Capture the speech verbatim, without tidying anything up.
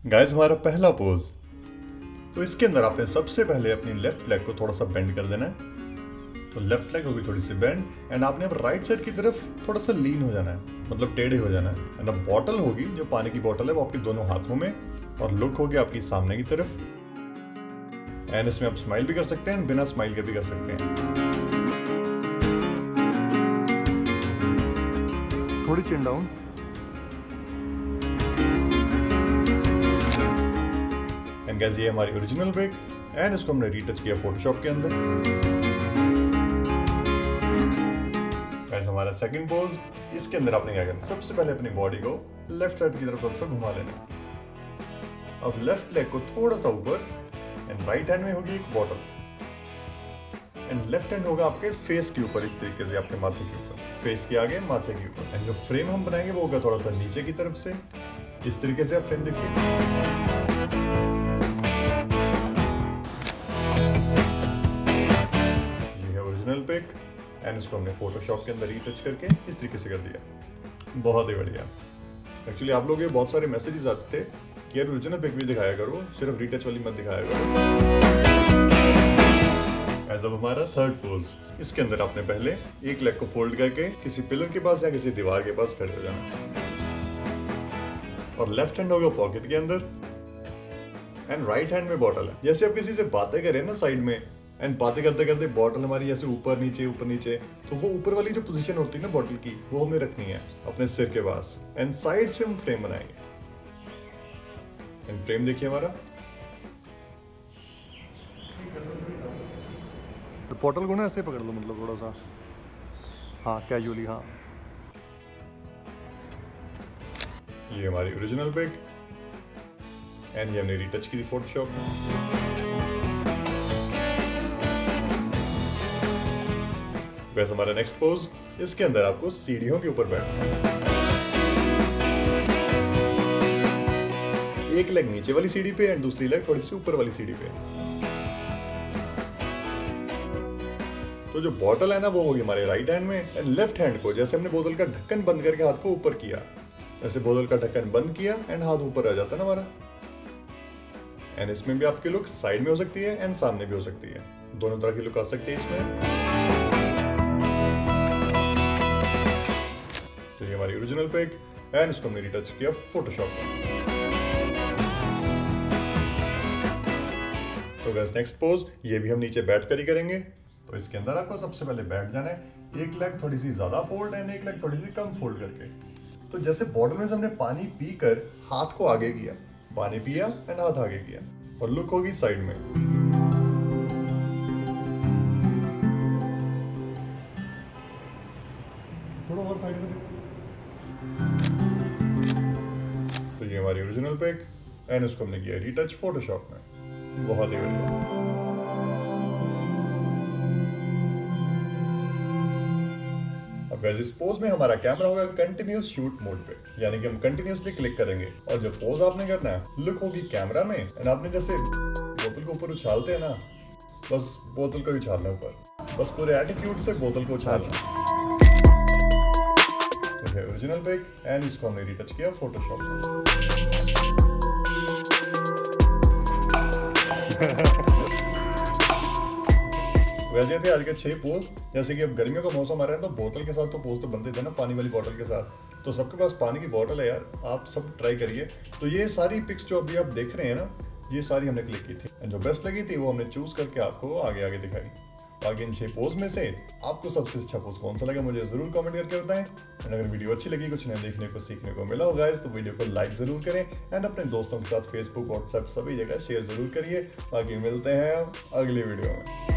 Guys हमारा पहला pose. तो इसके अंदर आपने सबसे पहले अपनी लेफ्ट लेग को थोड़ा सा बेंड कर देना है। तो लेफ्ट लेग होगी थोड़ी सी बेंड एंड आपने अब राइट साइड की तरफ थोड़ा सा लीन हो जाना है, मतलब टेढ़े हो जाना है। एंड अब बॉटल होगी, जो पानी की बॉटल है वो आपके दोनों हाथों में और लुक होगी आपकी सामने की तरफ। एंड इसमें आप स्माइल भी कर सकते हैं, बिना स्माइल के भी कर सकते हैं। थोड़ी चिन डाउन। एंड गाइस ये हमारी ओरिजिनल पिक एंड इसको हमने रीटच किया फोटोशॉप के अंदर। गाइस हमारा सेकंड पोज। इसके अंदर आपने क्या करना, सबसे पहले अपनी बॉडी को लेफ्ट साइड की तरफ थोड़ा सा घुमा लेना। अब लेफ्ट लेग को थोड़ा सा ऊपर एंड राइट हैंड में होगी एक बॉटल एंड लेफ्ट हैंड होगा आपके फेस के ऊपर, इस तरीके से आपके माथे के ऊपर, फेस के आगे माथे के ऊपर। एंड जो फ्रेम हम बनाएंगे वो होगा थोड़ा सा नीचे की तरफ से, इस तरीके से आप फ्रेम देखिए। पिक एंड इसको हमने फोटोशॉप के अंदर रीटच करके इस तरीके से कर दिया। बहुत ही बढ़िया। एक्चुअली आप लोग ये बहुत सारे मैसेजेस आते थे कि यार ओरिजिनल पिक भी दिखाया करो, सिर्फ रीटच वाली मत दिखाया करो। एज अब हमारा थर्ड पोज। इसके अंदर आपने पहले एक लेग को फोल्ड करके किसी पिलर के पास या किसी दीवार के पास खड़े हो जाना और लेफ्ट हैंड होगा पॉकेट के अंदर एंड राइट हैंड में बॉटल है। जैसे आप किसी से बातें करें ना साइड में, एंड बातें करते करते बॉटल हमारी ऐसे ऊपर नीचे ऊपर नीचे, तो वो ऊपर वाली जो पोजीशन होती है ना बॉटल की, वो हमें रखनी है अपने सिर के पास। एंड साइड से हम फ्रेम बनाएंगे। एंड फ्रेम देखिए हमारा। तो बॉटल को ना ऐसे पकड़ लो, मतलब थोड़ा सा, हाँ कैजुअली। हाँ ये हमारी ओरिजिनल पिक एंड ये हमने रीटच की थी फोटोशॉप में। वैसे हमारा नेक्स्ट पोज। इसके अंदर आपको सीढ़ियों के ऊपर बैठना है। एक लेग नीचे वाली सीढ़ी पे एंड दूसरी लेग थोड़ी सी ऊपर वाली सीढ़ी पे। तो जो बॉटल है ना वो होगी हमारे राइट हैंड में एंड लेफ्ट हैंड को, जैसे हमने बोतल का ढक्कन बंद करके हाथ को ऊपर किया, ऐसे बोतल का ढक्कन बंद किया एंड हाथ ऊपर आ जाता है ना हमारा। एंड इसमें भी आपकी लुक साइड में हो सकती है एंड सामने भी हो सकती है, दोनों तरह की लुक आ सकती है इसमें। तो ये हमारी ओरिजिनल पिक एंड इसको हमने रीटच किया फोटोशॉप में। तो गाइस नेक्स्ट पोज, ये भी हम नीचे बैठ कर ही करेंगे। तो इसके अंदर आपको सबसे पहले बैठ जाना है, एक लेग थोड़ी सी ज्यादा फोल्ड एंड एक लेग थोड़ी सी कम फोल्ड करके। तो जैसे बॉटल में से हमने पानी पीकर हाथ को आगे किया, पानी पिया एंड हाथ आगे किया और लुक होगी साइड में। थोड़ा और साइड में। तो ये हमारी ओरिजिनल पिक एंड इसको हमने किया रीटच फोटोशॉप में। बहुत ही बढ़िया। अब गाइस इस पोज में हमारा कैमरा होगा कंटिन्यूस शूट मोड पे, यानी कि हम कंटिन्यूसली क्लिक करेंगे और जो पोज आपने करना है लुक होगी कैमरा में एंड आपने जैसे बोतल को ऊपर उछालते हैं ना, बस बोतल को उछालना ऊपर, बस पूरे एटीट्यूड से बोतल को उछालना। ओरिजिनल पिक एंड इसको हमने रीटच किया फोटोशॉप में। वैसे थे आज के छह पोज। जैसे कि अब गर्मियों का मौसम आ रहा है तो बोतल के साथ तो पोज तो बनते थे ना, पानी वाली बोतल के साथ। तो सबके पास पानी की बोतल है यार, आप सब ट्राई करिए। तो ये सारी पिक्स जो अभी आप देख रहे हैं ना, ये सारी हमने क्लिक की थी एंड जो बेस्ट लगी थी वो हमने चूज करके आपको आगे आगे दिखाई। बाकी इन छह पोज में से आपको सबसे अच्छा पोज कौन सा लगा मुझे जरूर कमेंट करके बताएं। एंड अगर वीडियो अच्छी लगी, कुछ नया देखने को सीखने को मिला होगा तो वीडियो को लाइक जरूर करें एंड अपने दोस्तों के साथ फेसबुक व्हाट्सएप सभी जगह शेयर जरूर करिए। बाकी मिलते हैं अगली वीडियो में।